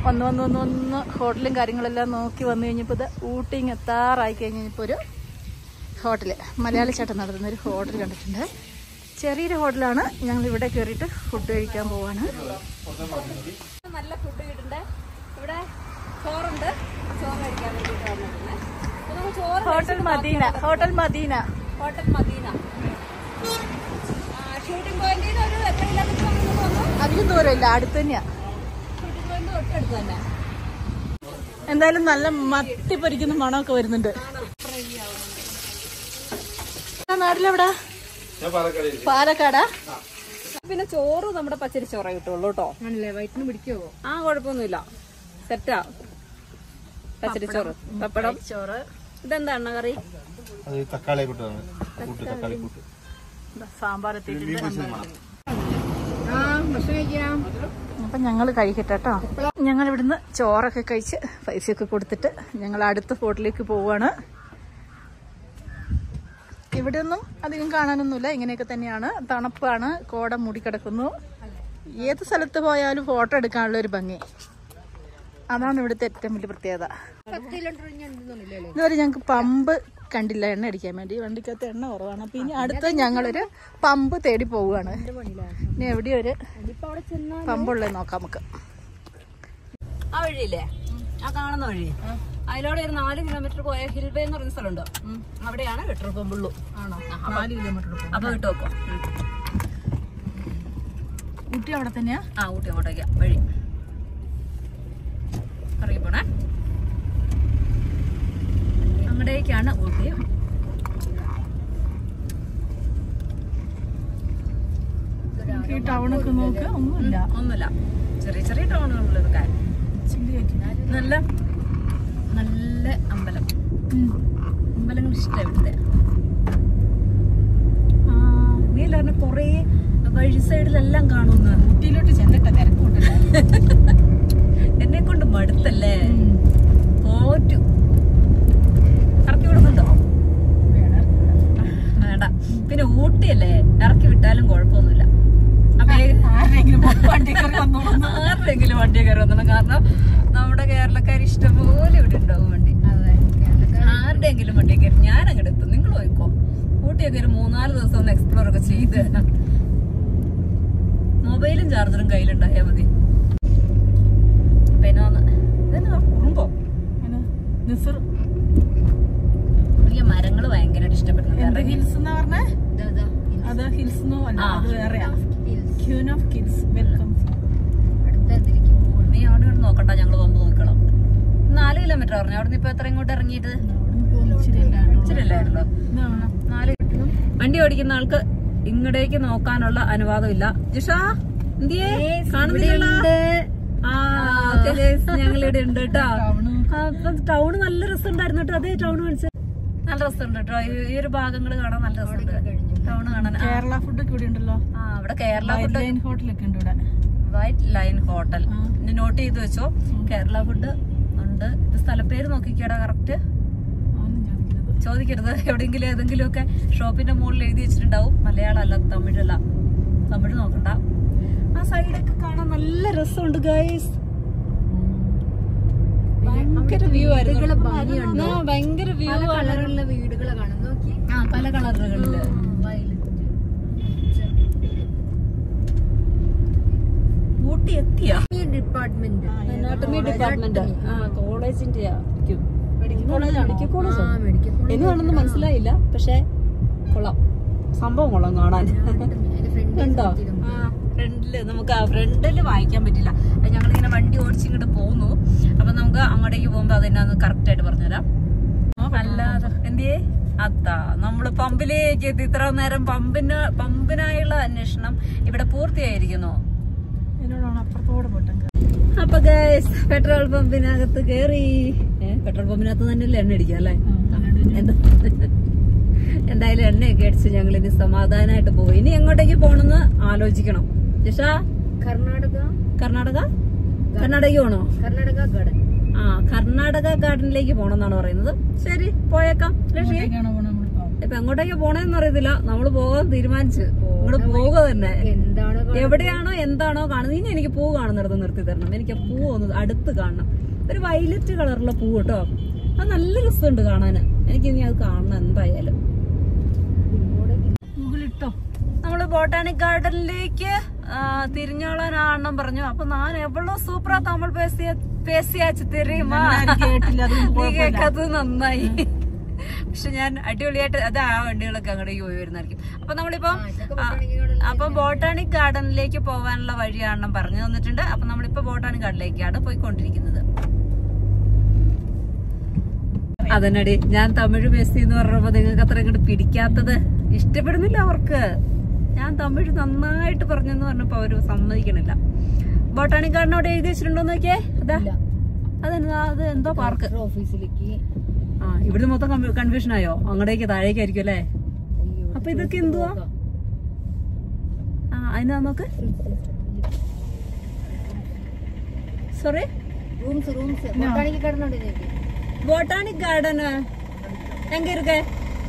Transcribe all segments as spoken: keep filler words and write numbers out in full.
ഒന്ന് വന്ന് വന്ന് വന്ന് ഹോട്ടലും കാര്യങ്ങളെല്ലാം നോക്കി വന്നു കഴിഞ്ഞപ്പോൾ ഇത് ഊട്ടിങ് എത്താറായി കഴിഞ്ഞപ്പോൾ ഒരു ഹോട്ടൽ, മലയാളി ചേട്ടൻ നടത്തുന്ന ഒരു ഹോട്ടൽ കണ്ടിട്ടുണ്ട്. ചെറിയൊരു ഹോട്ടലാണ്. ഞങ്ങൾ ഇവിടെ കയറിയിട്ട് ഫുഡ് കഴിക്കാൻ പോവാണ്. നല്ല ഫുഡ് കിട്ടുന്നുണ്ട് ഇവിടെ. ചോറുണ്ട്, ചോറ് കഴിക്കാൻ വേണ്ടിയിട്ട് വന്നിട്ടുണ്ട്. Hotel Madina, hotel Madina, hotel Madina. Shooting പോയിന്റിൽ ഒരു എത്ര കിലോമീറ്റർ വന്നു? അധികം ദൂരമില്ല, അടുത്ത് തന്നെയാ. ഷൂട്ടിംഗ് പോയിന്റ് തൊട്ടടുത്ത് തന്നെ. എന്തായാലും നല്ല മത്തി പൊരിക്കുന്ന മണമൊക്കെ വരുന്നുണ്ട്. നാട്ടിലെവിടാ? പാലക്കാടാ. പിന്നെ ചോറ് നമ്മുടെ പച്ചരി ചോറ കിട്ടുള്ളൂ കേട്ടോ. ആണല്ലേ? വയറ്റിന് പിടിക്കുവോ? ആ, കുഴപ്പമൊന്നുമില്ല, സെറ്റാ. പച്ചരി ചോറ്, പപ്പടം, ചോറ്. ഇതെന്താ എണ്ണ കറി? തക്കാളി കൂട്ടാണ്, സാമ്പാർ എത്തിയിട്ടുണ്ട്. അപ്പൊ ഞങ്ങൾ കഴിക്കട്ടെ കേട്ടോ. ഞങ്ങൾ ഇവിടുന്ന് ചോറൊക്കെ കഴിച്ച് പൈസയൊക്കെ കൊടുത്തിട്ട് ഞങ്ങൾ അടുത്ത ഹോട്ടലിലേക്ക് പോവാണ്. ഇവിടെ ഒന്നും അധികം കാണാനൊന്നുമില്ല, ഇങ്ങനെയൊക്കെ തന്നെയാണ്. തണുപ്പാണ്, കോട മൂടിക്കിടക്കുന്നു. ഏത് സ്ഥലത്ത് പോയാലും ഫോട്ടോ എടുക്കാനുള്ള ഒരു ഭംഗി, അതാണ് ഇവിടുത്തെ ഏറ്റവും വലിയ പ്രത്യേകത. ഇതുവരെ ഞങ്ങൾക്ക് പമ്പ് കണ്ടില്ല എണ്ണ അടിക്കാൻ വേണ്ടി. വണ്ടിക്കകത്ത് എണ്ണ കുറവാണ്. അപ്പൊ ഇനി അടുത്ത് ഞങ്ങളൊരു പമ്പ് തേടി പോവുകയാണ്. ഇനി എവിടെയും ഒരു പമ്പുള്ളത് നോക്കാം നമുക്ക്. ആ വഴിയില്ലേ, ആ കാണുന്ന വഴി, അതിലൂടെ ഒരു നാല് കിലോമീറ്റർ പോയ ഹിൽവേ എന്ന് പറയുന്ന സ്ഥലമുണ്ട്. അവിടെയാണ് പെട്രോൾ പമ്പുള്ളൂ. ആണോ? നാല് കിലോമീറ്റർ. അപ്പൊ വിട്ടു നോക്കോ. ഊട്ടി അവിടെ തന്നെയാ? ആ, ഊട്ടി അങ്ങോട്ടേക്കാ വഴി. അറിയപ്പോണേ, അങ്ങടേക്കാണ് ഊട്ടി. ഈ ടൗണൊക്കെ നോക്ക്, ഒന്നുമില്ല, ഒന്നുമില്ല. ചെറിയ ചെറിയ ടൗണുകളിലൊക്കെ നല്ല നല്ല അമ്പലം. അമ്പലങ്ങൾ ഇഷ്ടം ഇവിടുത്തെ. ആ, നീ എല്ലാവരും കൊറേ വഴി സൈഡിലെല്ലാം കാണുന്നു. ഊട്ടിയിലോട്ട് ചെന്നിട്ട തിരക്കൂട്ടില്ല. എന്നെ കൊണ്ട് മടുത്തല്ലേ, തോറ്റു. ഇറക്കി വിടുന്നുണ്ടോ? വേണ്ട. പിന്നെ ഊട്ടിയല്ലേ, ഇറക്കി വിട്ടാലും കുഴപ്പമൊന്നുമില്ല. ആരുടെങ്കിലും വണ്ടിയെ കയറി വന്നണം. കാരണം നമ്മുടെ കേരളക്കാർ ഇഷ്ടംപോലെ ഇവിടെ ഉണ്ടാവും വണ്ടി. ആരുടെയെങ്കിലും വണ്ടിയെ കയറി ഞാൻ അങ്ങോട്ട് എത്തും. നിങ്ങൾ പോയിക്കോ. ഊട്ടിയൊക്കെ ഒരു മൂന്നാല് ദിവസം ഒന്ന് എക്സ്പ്ലോർ ഒക്കെ ചെയ്ത് മൊബൈലും ചാർജറും കയ്യിലുണ്ടായാൽ മതി. പിന്നെ കുറുമ്പോ വലിയ മരങ്ങള് ഭയങ്കരമായിട്ട് ഇഷ്ടപ്പെടുന്നു. ഹിൽസ് എന്ന് പറഞ്ഞേ അത് ഹിൽസ് നീ അവിടെ ഇവിടെ നോക്കണ്ട, ഞങ്ങള് പോകുമ്പോ നോക്കണം. നാല് കിലോമീറ്റർ പറഞ്ഞു. അവിടെ നിന്ന് ഇപ്പൊ എത്ര ഇങ്ങോട്ട് ഇറങ്ങിയിട്ട്? ഇച്ചിരിയല്ലായിരുന്നോ? നാല്. വണ്ടി ഓടിക്കുന്ന ആൾക്ക് ഇങ്ങടേക്ക് നോക്കാനുള്ള അനുവാദം ഇല്ല. ജിഷ എന്തിയേ കാണുന്നില്ല? ആ, ഞങ്ങളിവിടെ ഉണ്ട് കേട്ടോ. അപ്പൊ ടൗണ് നല്ല രസമുണ്ടായിരുന്നു കേട്ടോ. അതേ ടൗൺ കാണിച്ചത് നല്ല രസമുണ്ട് കേട്ടോ. ഈ ഒരു ഭാഗങ്ങള് കാണാൻ നല്ല രസമുണ്ട്. ടൗണ് കാണാൻ. കേരള ഫുഡ് ഒക്കെ ഇവിടെ ഉണ്ടല്ലോ. ആ, ഇവിടെ കേരള ഫുഡ് ഹോട്ടലൊക്കെ ഉണ്ട് ഇവിടെ. വൈറ്റ് ലൈൻ ഹോട്ടൽ നോട്ട് ചെയ്ത് വെച്ചോ. കേരള ഫുഡ് ഉണ്ട്. ഇത് സ്ഥലപ്പേര് നോക്കിക്കോടാ കറക്റ്റ്. ചോദിക്കരുത്. എവിടെയെങ്കിലും ഏതെങ്കിലും ഒക്കെ ഷോപ്പിന്റെ മുകളിൽ എഴുതി വെച്ചിട്ടുണ്ടാവും. മലയാളം അല്ല, തമിഴല്ല. തമിഴ് നോക്കണ്ട. ആ സൈഡൊക്കെ കാണാൻ നല്ല രസമുണ്ട് ഗൈസ്. ഭയങ്കര വ്യൂ ആയിരുന്നു. ഭയങ്കര വ്യൂ കളറുള്ള വീടുകളെ കാണാൻ നോക്കി. ആ, പല കളറുകളില്. ഊട്ടി എത്തിയാ ഡിപ്പാർട്ട്മെന്റ്, അനാട്ടമി ഡിപ്പാർട്ട്മെന്റ്. ആ, കോളേജിന്റെ മെഡിക്കൽ കോളേജ് എന്നാണെന്ന് മനസ്സിലായില്ല. പക്ഷെ കൊള്ളാം, സംഭവം കൊള്ളാം കാണാൻ. കണ്ടോ? ആ, ഫ്രണ്ടില് നമുക്ക് ആ ഫ്രണ്ടില് വായിക്കാൻ പറ്റില്ല. ഞങ്ങളിങ്ങനെ വണ്ടി ഓടിച്ചിങ്ങോട്ട് പോകുന്നു. അപ്പൊ നമുക്ക് അങ്ങോട്ടേക്ക് പോകുമ്പോ അതെന്നാന്ന് കറക്റ്റ് ആയിട്ട് പറഞ്ഞുതരാം. അല്ലാതെ എന്തിയേ അതാ നമ്മള് പമ്പിലേക്ക് എത്തി. ഇത്ര നേരം പമ്പിന് പമ്പിനായുള്ള അന്വേഷണം ഇവിടെ പൂർത്തിയായിരിക്കുന്നു. അപ്പൊ ഗൈസ് പെട്രോൾ പമ്പിനകത്ത് കേറി. പെട്രോൾ പമ്പിനകത്ത് തന്നെയല്ലേ എണ്ണ അടിക്കാം അല്ലേ? എന്തായാലും എണ്ണയൊക്കെ അടിച്ച് ഞങ്ങൾ ഇനി സമാധാനമായിട്ട് പോകും. ഇനി എങ്ങോട്ടേക്ക് പോണെന്ന് ആലോചിക്കണം. ജിഷ, കർണാടക കർണാടക കർണാടക പോണോ? കർണാടക ഗാർഡൻ. ആ, കർണാടക ഗാർഡനിലേക്ക് പോണെന്നാണ് പറയുന്നത്. ശരി, പോയേക്കാം. ലക്ഷ്മി ഇപ്പൊ എങ്ങോട്ടേക്ക് പോണേന്ന് അറിയത്തില്ല. നമ്മള് പോകാൻ തീരുമാനിച്ചു. ഇങ്ങോട്ട് പോകുക തന്നെ. എന്താണ് എവിടെയാണോ എന്താണോ കാണുന്നത്, ഇനി എനിക്ക് പൂ കാണുന്നിടത്ത് നിർത്തി തരണം. എനിക്ക് ആ പൂ ഒന്ന് അടുത്ത് കാണണം. ഒരു വയലറ്റ് കളറുള്ള പൂ കേട്ടോ, അത് നല്ല രസമുണ്ട് കാണാന്. എനിക്ക് ഇനി അത് കാണണം എന്തായാലും. ഗൂഗിളിട്ടോ നമ്മള് ബോട്ടാണിക് ഗാർഡനിലേക്ക് തിരിഞ്ഞോളാനാണെന്നും പറഞ്ഞു. അപ്പൊ ഞാൻ എവളോ സൂപ്പറാ തമിഴ് പേസിയാച്ച് തെരയുമാ, നീ കേൾക്കാത്തത് നന്നായി. പക്ഷെ ഞാൻ അടിപൊളിയായിട്ട് അത് ആ വണ്ടികളൊക്കെ അങ്ങോട്ട് പോയി വരുന്നതായിരിക്കും. അപ്പൊ നമ്മളിപ്പം അപ്പൊ ബോട്ടാണിക് ഗാർഡനിലേക്ക് പോകാനുള്ള വഴിയാണെന്നും പറഞ്ഞു തന്നിട്ടുണ്ട്. അപ്പൊ നമ്മളിപ്പോ ബോട്ടാണിക് ഗാർഡനിലേക്കാണ് പോയിക്കൊണ്ടിരിക്കുന്നത്. അതിനടി ഞാൻ തമിഴ് പേസി എന്ന് പറഞ്ഞപ്പോ നിങ്ങൾക്ക് അത്ര ഇങ്ങോട്ട് പിടിക്കാത്തത് ഇഷ്ടപ്പെടുന്നില്ല അവർക്ക്. ഞാൻ തമിഴ് നന്നായിട്ട് പറഞ്ഞെന്ന് പറഞ്ഞപ്പോ അവര് സമ്മതിക്കണില്ല. ബോട്ടാണിക് ഗാർഡൻ അവിടെ എഴുതി വെച്ചിട്ടുണ്ടോ നോക്കിയേ. അതാ അതെന്താ, അത് എന്തോ പാർക്ക് ഓഫീസിലേക്ക്. ആ ഇവിടുന്ന് മൊത്തം കൺഫ്യൂഷൻ ആയോ? അങ്ങടേക്ക് താഴേക്കായിരിക്കും അല്ലേ? അപ്പൊ ഇതൊക്കെ എന്തുവാ? ആ അതിനാ നോക്ക്. സോറി ബോട്ടാണിക് ഗാർഡൻ എങ്ക ഇருக்கு?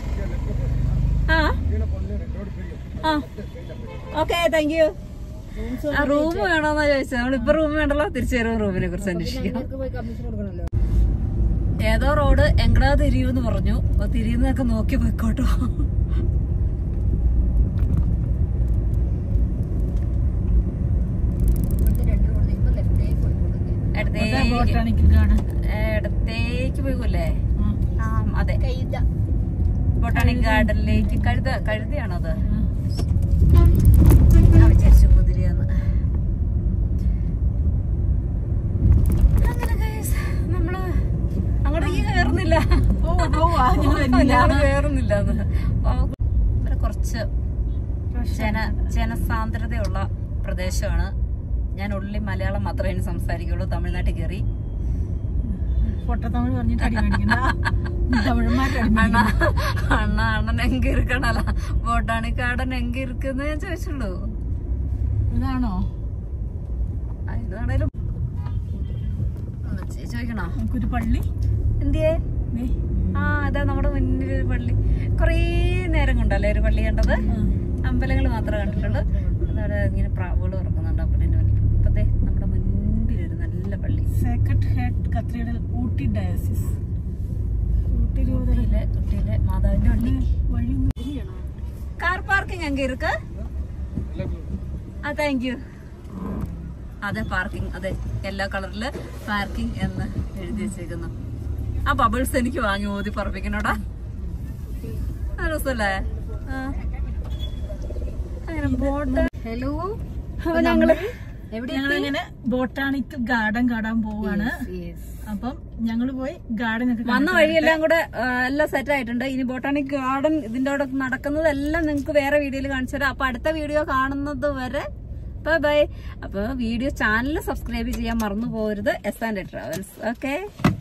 ആ ആ ഓക്കെ താങ്ക് യു. ആ റൂം വേണോന്നാ ചോദിച്ചത്. നമ്മളിപ്പൊ റൂം വേണ്ടല്ലോ, തിരിച്ചു വരുമ്പോ റൂമിനെ കുറിച്ച് അന്വേഷിക്കാം. ഏതോ റോഡ് എങ്ങടാ തിരിയൂന്ന് പറഞ്ഞു. തിരിയുന്നതൊക്കെ നോക്കി പോയിക്കോട്ടോ. ഇടത്തേക്ക് പോയില്ലേ? ആ അതെ, ബോട്ടാണിക് ഗാർഡനിലേക്ക്. കഴുത കഴുതയാണോ അത്? ഞാൻ വിചാരിച്ചു കുതിരയാന്ന്. അങ്ങനെ നമ്മള് അങ്ങോട്ടേക്ക് കയറുന്നില്ല, കയറുന്നില്ല. കുറച്ച് ജന ജനസാന്ദ്രതയുള്ള പ്രദേശമാണ്. ഞാൻ ഉള്ളി മലയാളം മാത്രമേ ഇനി സംസാരിക്കുള്ളൂ. തമിഴ്നാട്ടിൽ കയറി അണ്ണ അണ്ണൻ എങ്ക ഇരിക്കണല്ല, ബോട്ടാണിക് ഗാർഡൻ എങ്ക ഇരിക്കുന്ന ഞാൻ ചോദിച്ചുള്ളൂ. ഇതാണോ? ഇതാണേലും ചോദിക്കണോ? ഒരു പള്ളി എന്തിയേ? ആ അതാ നമ്മുടെ മുന്നിലൊരു പള്ളി. കൊറേ നേരം കൊണ്ടല്ലേ ഒരു പള്ളി കണ്ടത്? അമ്പലങ്ങൾ മാത്രമേ കണ്ടിട്ടുള്ളൂ. അതവിടെ ഇങ്ങനെ പ്രാവുകൾ ഉറക്കുന്നുണ്ട് അമ്പലത്തിന്റെ മുന്നിൽ. ഇപ്പത്തെ നമ്മുടെ മുൻപിലൊരു നല്ല പള്ളി. Sacred heart cathedral, Ooty diocese. ഊട്ടിയിലെ ഊട്ടിയിലെ മാതാവിന്റെ പള്ളി. കാർ പാർക്കിംഗ് എങ്ക ഇருக்கு? ആ താങ്ക് യു. അതെ പാർക്കിംഗ്, അതെ യെല്ലോ കളറില് പാർക്കിംഗ് എന്ന് എഴുതി വെച്ചേക്കുന്നു. ആ ബബിൾസ് എനിക്ക് വാങ്ങി ഓതി പറപ്പിക്കണോടാ, രസല്ലേ? ഹലോ, അപ്പൊ ഞങ്ങള് ഞങ്ങളിങ്ങനെ ബോട്ടാണിക് ഗാർഡൻ കാണാൻ പോവാണ്. അപ്പം ഞങ്ങള് പോയി ഗാർഡൻ ഒക്കെ വന്ന വഴിയെല്ലാം കൂടെ എല്ലാം സെറ്റ് ആയിട്ടുണ്ട്. ഇനി ബോട്ടാണിക് ഗാർഡൻ ഇതിന്റെ അവിടെ നടക്കുന്നതെല്ലാം നിങ്ങൾക്ക് വേറെ വീഡിയോയിൽ കാണിച്ചു തരാം. അപ്പൊ അടുത്ത വീഡിയോ കാണുന്നത് വരെ ബൈ ബൈ. അപ്പൊ വീഡിയോ ചാനൽ സബ്സ്ക്രൈബ് ചെയ്യാൻ മറന്നു പോകരുത്. S and travels. ഓക്കെ.